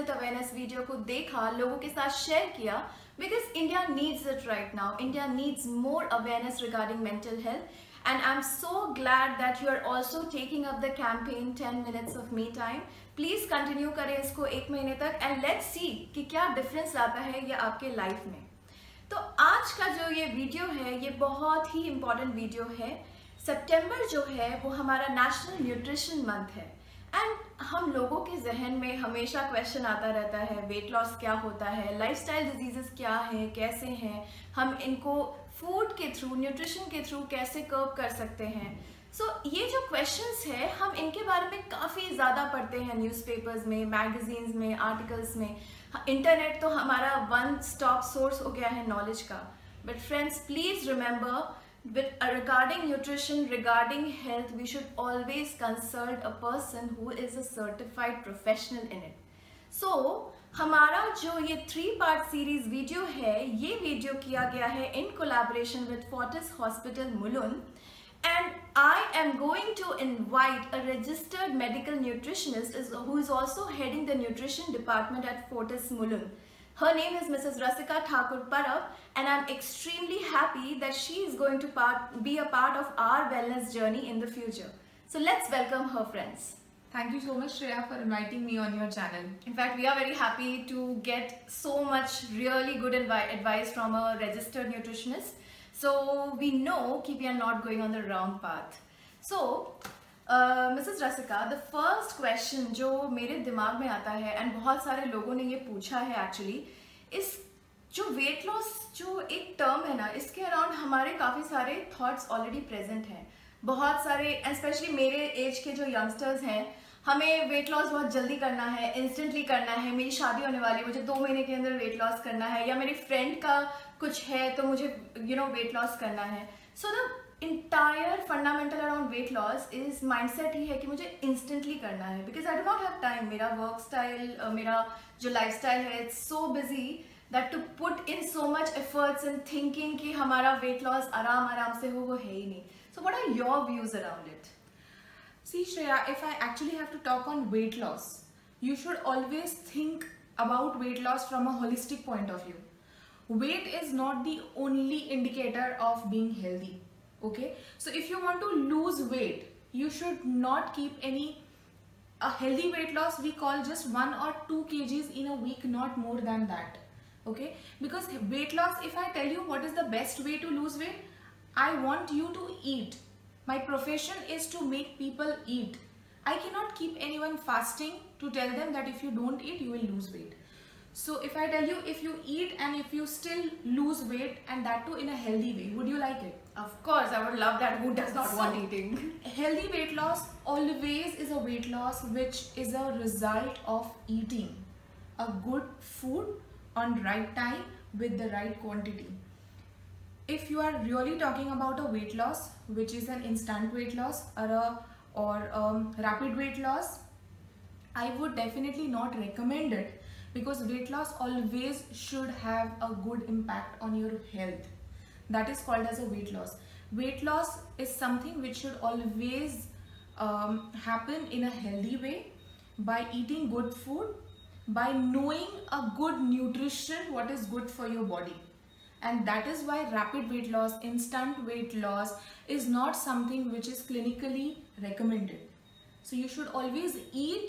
Health awareness video को देखा, लोगों के साथ शेयर किया, because India needs it right now. India needs more awareness regarding mental health, and I'm so glad that you are also taking up the campaign 10 minutes of me time. Please continue करें इसको 1 महीने तक and let's see कि क्या difference लाता है ये आपके life में. तो आज का जो ये वीडियो है ये बहुत ही important वीडियो है. सितंबर जो है वो हमारा नेशनल न्यूट्रिशन मंथ है एंड हम लोगों के जहन में हमेशा क्वेश्चन आता रहता है वेट लॉस क्या होता है, लाइफस्टाइल डिजीजेस क्या हैं, कैसे हैं, हम इनको फूड के थ्रू, न्यूट्रिशन के थ्रू कैसे कर्व कर सकते हैं. सो ये जो क्वेश्चंस है हम इनके बारे में काफ़ी ज़्यादा पढ़ते हैं न्यूज़पेपर्स में, मैगजीन्स में, आर्टिकल्स में. इंटरनेट तो हमारा वन स्टॉप सोर्स हो गया है नॉलेज का. But friends please remember, regarding nutrition, regarding health, we should always consult a person who is a certified professional in it. So, हमारा जो ये 3-part series वीडियो है, ये वीडियो किया गया है in collaboration with Fortis Hospital, Mulund, and I am going to invite a registered medical nutritionist who is also heading the nutrition department at Fortis, Mulund. Her name is Mrs. Rasika Thakur Parab, and I'm extremely happy that she is going to be a part of our wellness journey in the future. So let's welcome her, friends. Thank you so much, Shreya, for inviting me on your channel. In fact, we are very happy to get so much really good advice from a registered nutritionist. So we know that we are not going on the wrong path. So, Mrs. Rasika, the first question जो मेरे दिमाग में आता है and बहुत सारे लोगों ने ये पूछा है एक्चुअली, इस जो वेट लॉस जो एक टर्म है ना, इसके अराउंड हमारे काफ़ी सारे थॉट्स ऑलरेडी प्रेजेंट हैं. बहुत सारे स्पेशली मेरे एज के जो यंगस्टर्स हैं, हमें वेट लॉस बहुत जल्दी करना है, इंस्टेंटली करना है, मेरी शादी होने वाली है, मुझे 2 महीने के अंदर वेट लॉस करना है, या मेरी फ्रेंड का कुछ है तो मुझे वेट लॉस करना है. So the entire fundamental around weight loss is mindset ही है कि मुझे इंस्टेंटली करना है, because I do not have time. मेरा वर्क स्टाइल, मेरा जो लाइफ स्टाइल है, it's so busy that to put in so much efforts in thinking कि हमारा वेट लॉस आराम से हो, वो है ही नहीं. So what are your views around it? See, Shreya, if I actually have to talk on weight loss, you should always think about weight loss from a holistic point of view. Weight is not the only indicator of being healthy. Okay, so if you want to lose weight, you should not keep a healthy weight loss we call just 1 or 2 kgs in a week, not more than that. Okay, because weight loss, if I tell you what is the best way to lose weight, I want you to eat. My profession is to make people eat. I cannot keep anyone fasting to tell them that if you don't eat you will lose weight. So if I tell you, if you eat and if you still lose weight, and that too in a healthy way, would you like it? Of course, I would love that. Who does not want eating? Healthy weight loss always is a weight loss which is a result of eating a good food on right time with the right quantity. If you are really talking about a weight loss which is an instant weight loss or rapid weight loss, I would definitely not recommend it, because weight loss always should have a good impact on your health. That is called as a weight loss. Weight loss is something which should always happen in a healthy way, by eating good food, by knowing a good nutrition, what is good for your body. And that is why rapid weight loss, instant weight loss is not something which is clinically recommended. So you should always eat,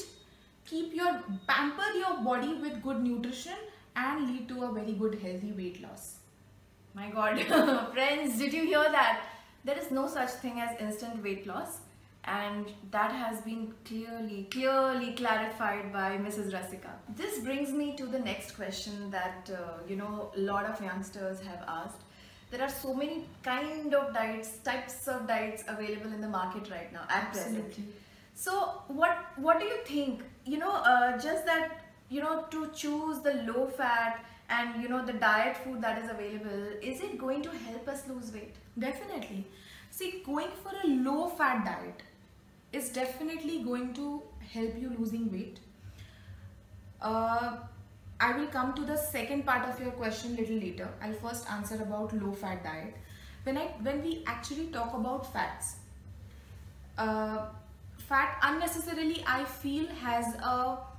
pamper your body with good nutrition and lead to a very good healthy weight loss. My God, friends, did you hear that? There is no such thing as instant weight loss, and that has been clearly clarified by Mrs. Rasika. This brings me to the next question that a lot of youngsters have asked. There are so many types of diets available in the market right now at present. So what do you think? Just that to choose the low fat and the diet food that is available, is it going to help us lose weight? Definitely. See, going for a low fat diet is definitely going to help you losing weight. I will come to the second part of your question little later. I'll first answer about low fat diet. When we actually talk about fats, fat unnecessarily I feel has a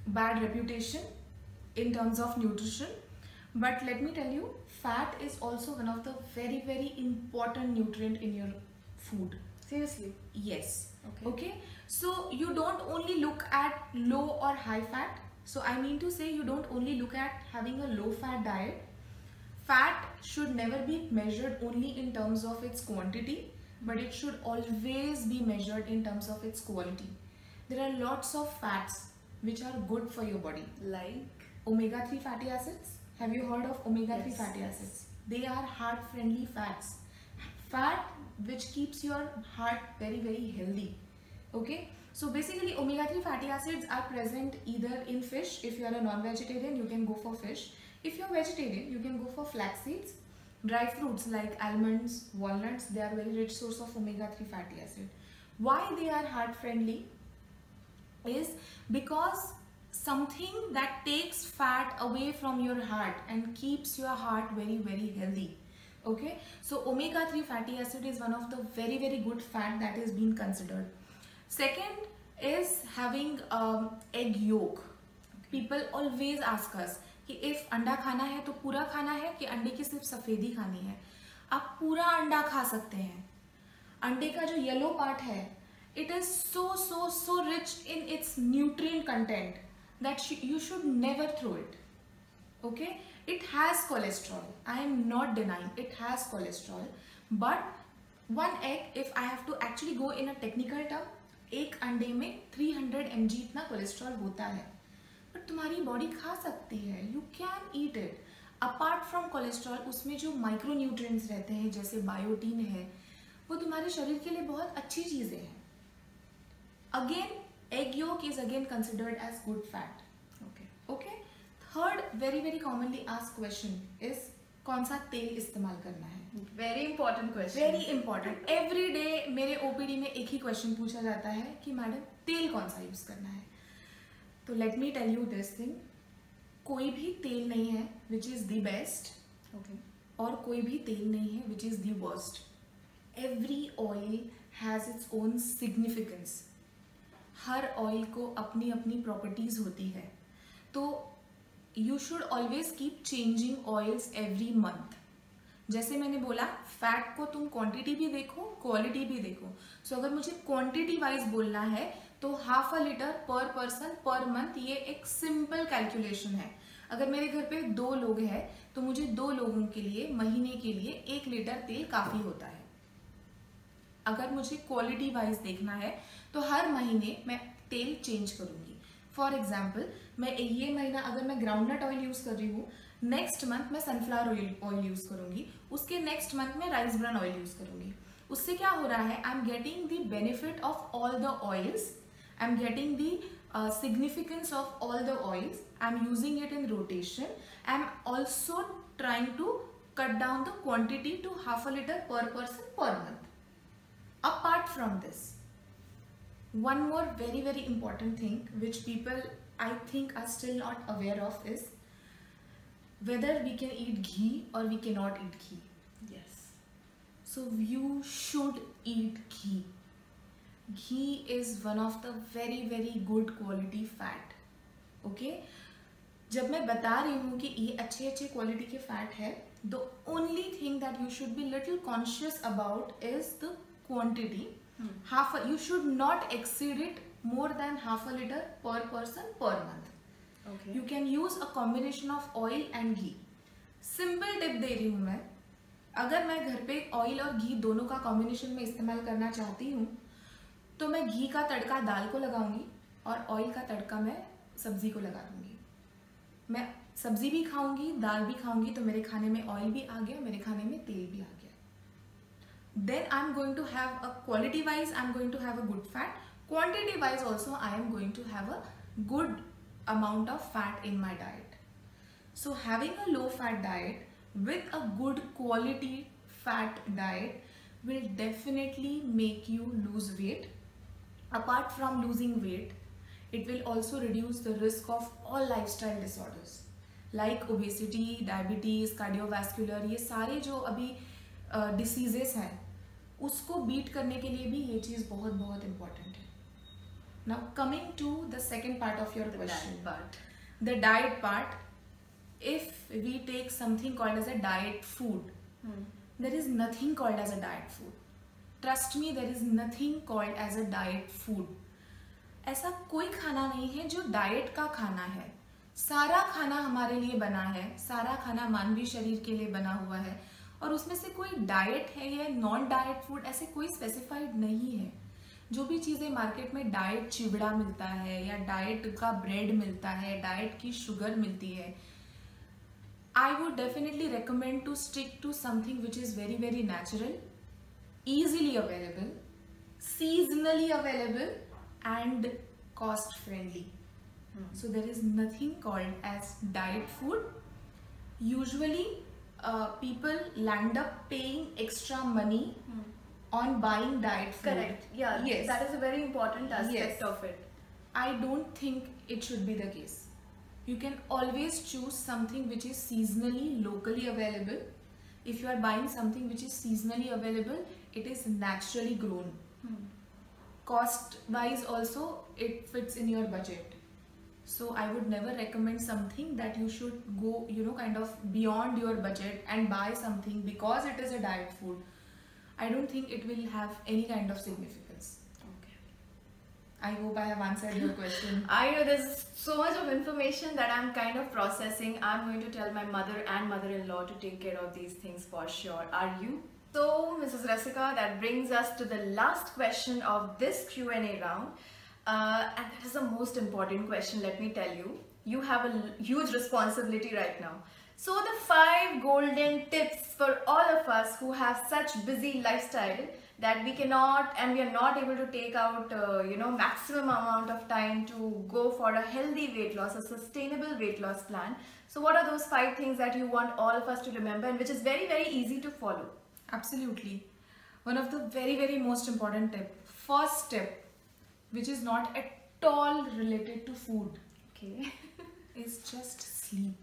bad reputation in terms of nutrition. But let me tell you, fat is also one of the very, very important nutrient in your food. Seriously? Yes. Okay. Okay. So you don't only look at low or high fat. So I mean to say, you don't only look at having a low fat diet. Fat should never be measured only in terms of its quantity, but it should always be measured in terms of its quality. There are lots of fats which are good for your body. Like? Omega-3 fatty acids. Have you heard of omega-3 Yes. fatty acids? They are heart-friendly fats. Fat which keeps your heart very, very healthy. Okay? So basically omega-3 fatty acids are present either in fish. If you are a non-vegetarian, you can go for fish. If you are vegetarian, you can go for flax seeds. Dry fruits like almonds, walnuts, they are very rich source of omega-3 fatty acid. Why they are heart-friendly is because something that takes fat away from your heart and keeps your heart very, very healthy. Okay, so omega-3 fatty acid is one of the very, very good fat that is being considered. Second is having egg yolk. People always ask us कि if अंडा खाना है तो पूरा खाना है कि अंडे की सिर्फ सफेदी खानी है. आप पूरा अंडा खा सकते हैं. अंडे का जो येलो पार्ट है, it is so rich in its nutrient content that you should never throw it. Okay, it has cholesterol. I am not denying it has cholesterol, but one egg, if I have to actually go in a technical term, एक अंडे में 300 mg इतना cholesterol होता है, but तुम्हारी body खा सकती है. You can eat it. Apart from cholesterol, उसमें जो माइक्रो न्यूट्रिएंट्स रहते हैं जैसे बायोटीन है, वो तुम्हारे शरीर के लिए बहुत अच्छी चीजें हैं. Again egg yolk is again considered as good fat. Okay. Third very, very commonly asked question is कौन सा तेल इस्तेमाल करना है. Very important question. Very important. Every day मेरे OPD में एक ही क्वेश्चन पूछा जाता है कि मैडम तेल कौन सा यूज करना है. तो let me tell you this thing, कोई भी तेल नहीं है which is the best. Okay. और कोई भी तेल नहीं है which is the worst. Every oil has its own significance. हर ऑयल को अपनी अपनी प्रॉपर्टीज होती है. तो you should always keep changing oils every month. जैसे मैंने बोला, फैट को तुम क्वांटिटी भी देखो, क्वालिटी भी देखो. सो अगर मुझे क्वांटिटी वाइज बोलना है तो 1/2 लीटर पर पर्सन पर मंथ, ये एक सिंपल कैलकुलेशन है. अगर मेरे घर पे 2 लोग हैं तो मुझे 2 लोगों के लिए महीने के लिए 1 लीटर तेल काफी होता है. अगर मुझे क्वालिटी वाइज देखना है तो हर महीने मैं तेल चेंज करूंगी. फॉर एग्जाम्पल, मैं ये महीना अगर मैं ग्राउंडनट ऑयल यूज कर रही हूँ, नेक्स्ट मंथ मैं सनफ्लावर ऑयल यूज करूंगी, उसके नेक्स्ट मंथ में राइस ब्रान ऑयल यूज करूंगी. उससे क्या हो रहा है, I am getting the benefit of all the oils, I am getting the significance of all the oils, I am using it in rotation, I am also trying to cut down the quantity to 1/2 liter per person per month. Apart from this, one more very, very important thing which people I think are still not aware of is whether we can eat ghee or we cannot eat ghee. Yes. So you should eat ghee. Ghee is one of the very, very good quality fat. Okay? जब मैं बता रही हूँ कि ये अच्छे अच्छे quality के फैट है, the only thing that you should be little conscious about is the quantity. You should not exceed it more than 1/2 liter per person per month. Okay. You can use a combination of oil and ghee. Simple tip दे रही हूँ मैं. अगर मैं घर पे oil और घी दोनों का कॉम्बिनेशन में इस्तेमाल करना चाहती हूँ तो मैं घी का तड़का दाल को लगाऊंगी और ऑयल का तड़का मैं सब्जी को लगा दूंगी. मैं सब्जी भी खाऊंगी, दाल भी खाऊंगी, तो मेरे खाने में ऑयल भी आ गया, मेरे खाने में तेल भी आ गया. Then I am going to have a quality wise, I am going to have a good fat. Quantity wise also I am going to have a good amount of fat in my diet. So having a low fat diet with a good quality fat diet will definitely make you lose weight. Apart from losing weight, it will also reduce the risk of all lifestyle disorders like obesity, diabetes, cardiovascular. ये सारे जो अभी diseases हैं उसको beat करने के लिए भी ये चीज़ बहुत बहुत इम्पॉर्टेंट है. Now coming to the second part of your question. Diet part. The diet part. If we take something called as a diet food, there is nothing called as a diet food. Trust me, there is nothing called as a diet food. ऐसा कोई खाना नहीं है जो diet का खाना है. सारा खाना हमारे लिए बना है, सारा खाना मानवीय शरीर के लिए बना हुआ है, और उसमें से कोई डाइट है या नॉन डाइट फूड ऐसे कोई स्पेसिफाइड नहीं है. जो भी चीज़ें मार्केट में डाइट चिवड़ा मिलता है या डाइट का ब्रेड मिलता है, डाइट की शुगर मिलती है, I would definitely recommend to stick to something which is very very natural, easily available, seasonally available and cost friendly. So there is nothing called as diet food. Usually people land up paying extra money on buying diet food. Correct. Yeah. Yes. That is a very important aspect of it. I don't think it should be the case. You can always choose something which is seasonally, locally available. If you are buying something which is seasonally available, it is naturally grown. Cost wise also, it fits in your budget. So I would never recommend something that you should go, kind of beyond your budget and buy something because it is a diet food. I don't think it will have any kind of significance. I hope I have answered your question. I know there's so much of information that I'm kind of processing. I'm going to tell my mother and mother-in-law to take care of these things for sure. Are you? So, Mrs. Rasika, that brings us to the last question of this Q&A round. And that is the most important question, let me tell you. You have a huge responsibility right now. So, the 5 golden tips for all of us who have such busy lifestyle that we cannot and we are not able to take out maximum amount of time to go for a healthy weight loss, a sustainable weight loss plan. So what are those 5 things that you want all of us to remember and which is very very easy to follow? Absolutely. One of the very very most important tip, first step, which is not at all related to food, okay, is just sleep.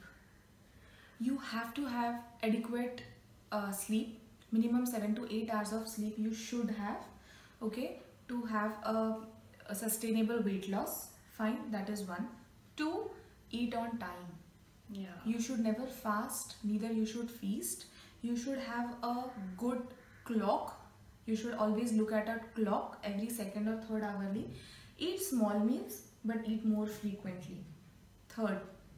You have to have adequate sleep. Minimum 7 to 8 hours of sleep you should have, okay, to have a sustainable weight loss. Fine, that is 1. 2, eat on time. Yeah. You should never fast, neither you should feast. You should have a good clock. You should always look at a clock every second or third hourly. Eat small meals but eat more frequently. Third,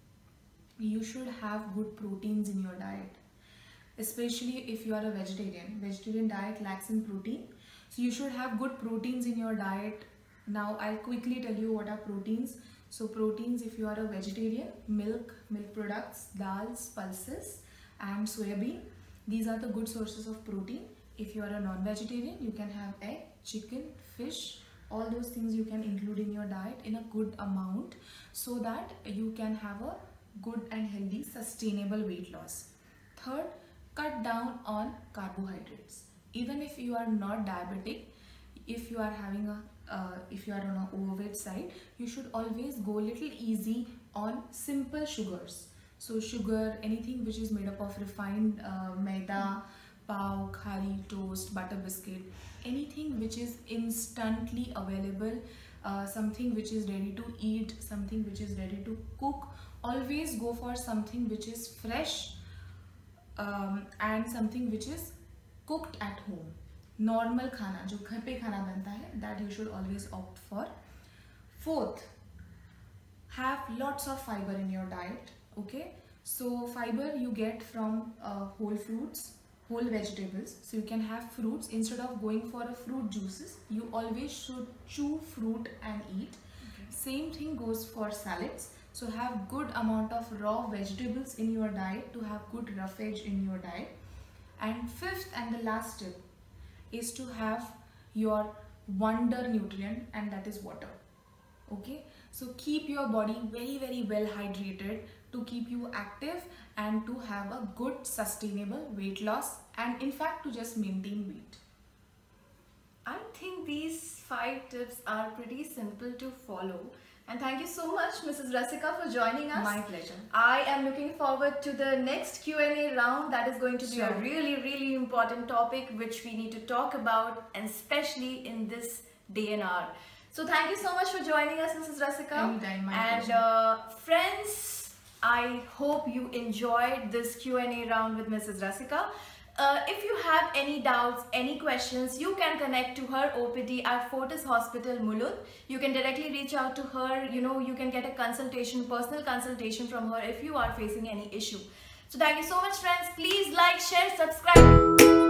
you should have good proteins in your diet. Especially if you are a vegetarian. Vegetarian diet lacks in protein. So you should have good proteins in your diet. Now I'll quickly tell you what are proteins. So proteins, if you are a vegetarian, milk products, dals, pulses and soybean. These are the good sources of protein. If you are a non-vegetarian, you can have egg, chicken, fish. All those things you can include in your diet in a good amount so that you can have a good and healthy sustainable weight loss. Third, cut down on carbohydrates. Even if you are not diabetic, if you are having if you are on an overweight side, you should always go a little easy on simple sugars. So sugar, anything which is made up of refined maida, pav, khari, toast, butter biscuit, anything which is instantly available, something which is ready to eat, something which is ready to cook. Always go for something which is fresh and something which is cooked at home. Normal khana, जो घर पे खाना बनता है, that you should always opt for. Fourth, have lots of fiber in your diet. Okay, so fiber you get from whole fruits, whole vegetables. So you can have fruits instead of going for a fruit juices. You always should chew fruit and eat. Okay. Same thing goes for salads. So have good amount of raw vegetables in your diet to have good roughage in your diet. And fifth and the last tip is to have your wonder nutrient, and that is water. Okay, so keep your body very very well hydrated to keep you active and to have a good sustainable weight loss, and in fact to just maintain weight. I think these 5 tips are pretty simple to follow. And thank you so much, Mrs. Rasika, for joining us. My pleasure. I am looking forward to the next Q&A round. That is going to be a really, really important topic which we need to talk about, and especially in this day and hour. So thank you so much for joining us, Mrs. Rasika. Anytime, my and friends, I hope you enjoyed this Q&A round with Mrs. Rasika. If you have any doubts, any questions, you can connect to her OPD at Fortis Hospital, Mulund. You can directly reach out to her. You can get a consultation, personal consultation from her if you are facing any issue. So thank you so much, friends. Please like, share, subscribe.